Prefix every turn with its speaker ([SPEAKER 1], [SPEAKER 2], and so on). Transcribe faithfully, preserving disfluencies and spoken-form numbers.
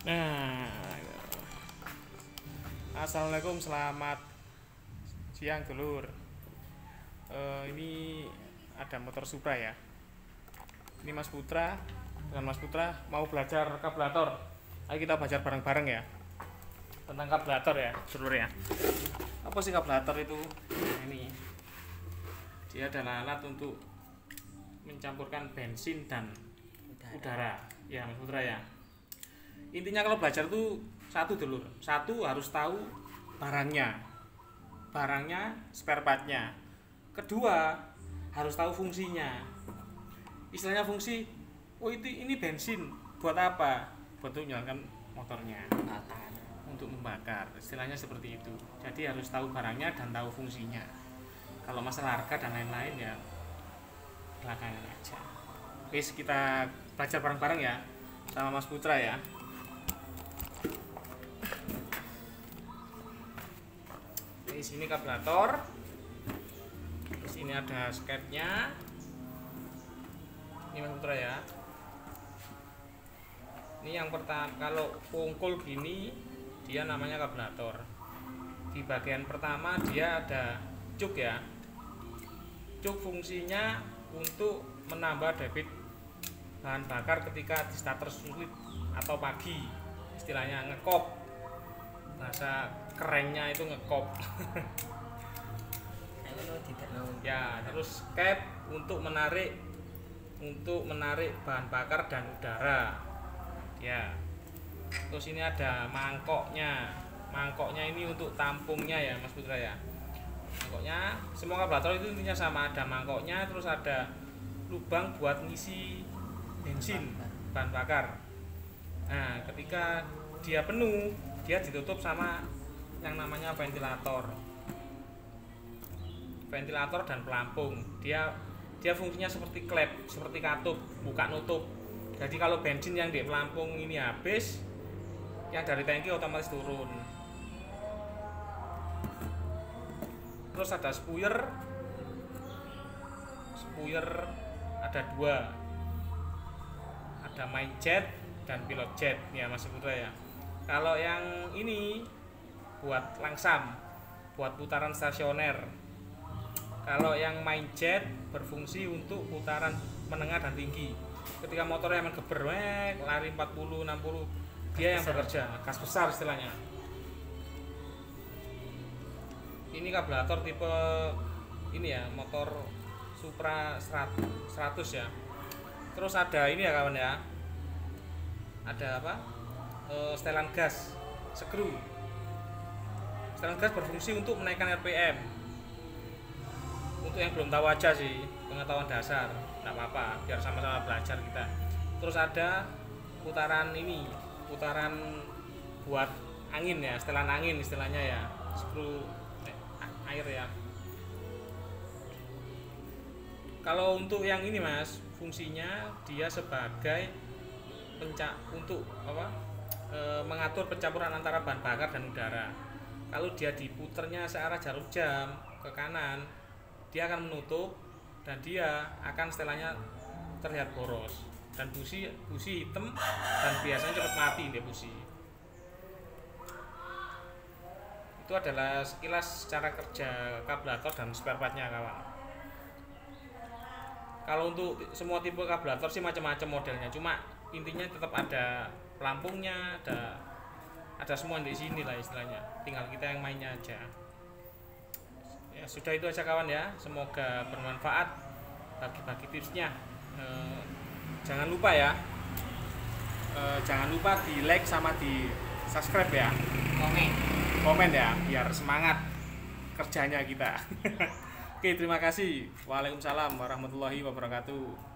[SPEAKER 1] Nah, assalamualaikum, selamat siang dulur. Uh, ini ada motor Supra ya. Ini Mas Putra dengan Mas Putra mau belajar karburator. Ayo kita belajar bareng-bareng ya tentang karburator ya, dulur ya. Apa sih karburator itu? Nah, ini dia adalah alat untuk mencampurkan bensin dan udara, udara. Ya Mas Putra ya. Intinya kalau belajar tuh satu dulur, satu harus tahu barangnya, barangnya, spare partnya. Kedua harus tahu fungsinya. Istilahnya fungsi, oh itu ini bensin buat apa? Buat untuk menyalakan motornya,
[SPEAKER 2] Bakar.
[SPEAKER 1] untuk membakar. Istilahnya seperti itu. Jadi harus tahu barangnya dan tahu fungsinya. Kalau masalah harga dan lain-lain ya belakangan aja. Wis, kita belajar bareng-bareng ya sama Mas Putra ya. Di sini karburator, terus ini ada sketnya. Ini Mas Putra ya. Ini yang pertama, kalau pungkul gini dia namanya karburator. Di bagian pertama dia ada cuk ya. Cuk fungsinya untuk menambah debit bahan bakar ketika di starter sulit atau pagi, istilahnya ngekop, bahasa kerennya itu ngekop. Ya, terus cap untuk menarik untuk menarik bahan bakar dan udara ya. Terus ini ada mangkoknya. Mangkoknya ini untuk tampungnya ya Mas Putra ya. Mangkoknya, semua karburator itu intinya sama, ada mangkoknya, terus ada lubang buat ngisi bensin, bahan bakar. Nah, ketika dia penuh, dia ditutup sama yang namanya ventilator. Ventilator dan pelampung. Dia dia fungsinya seperti klep, seperti katup, buka nutup. Jadi kalau bensin yang di pelampung ini habis, yang dari tangki otomatis turun. Terus ada spuyer. Spuyer ada dua. Ada main jet dan pilot jet ya Mas Putra ya. Kalau yang ini buat langsam, buat putaran stasioner. Kalau yang main jet berfungsi untuk putaran menengah dan tinggi. Ketika motornya mengeber, lari empat puluh enam puluh, dia yang bekerja, gas besar istilahnya. Ini karburator tipe ini ya, motor Supra seratus ya. Terus ada ini ya kawan ya. Ada apa? E, setelan gas, skru. Setelan gas berfungsi untuk menaikkan R P M. Untuk yang belum tahu aja sih, pengetahuan dasar, nggak apa-apa, biar sama-sama belajar kita. Terus ada putaran ini, putaran buat angin ya, setelan angin istilahnya ya, skru eh, air ya. Kalau untuk yang ini Mas, fungsinya dia sebagai penca untuk apa? E, mengatur pencampuran antara bahan bakar dan udara. Kalau dia diputernya searah jarum jam ke kanan, dia akan menutup dan dia akan setelannya terlihat boros dan busi busi hitam dan biasanya cepat mati dia busi. Itu adalah sekilas cara kerja karburator dan spare partnya kawan. Kalau untuk semua tipe karburator sih macam-macam modelnya, cuma intinya tetap ada pelampungnya, ada ada semua di sini lah istilahnya. Tinggal kita yang mainnya aja. Ya, sudah itu aja kawan ya. Semoga bermanfaat bagi-bagi tipsnya. E, jangan lupa ya. E, jangan lupa di like sama di subscribe ya.
[SPEAKER 2] Komen.
[SPEAKER 1] Komen ya, biar semangat kerjanya kita. Oke, terima kasih. Waalaikumsalam warahmatullahi wabarakatuh.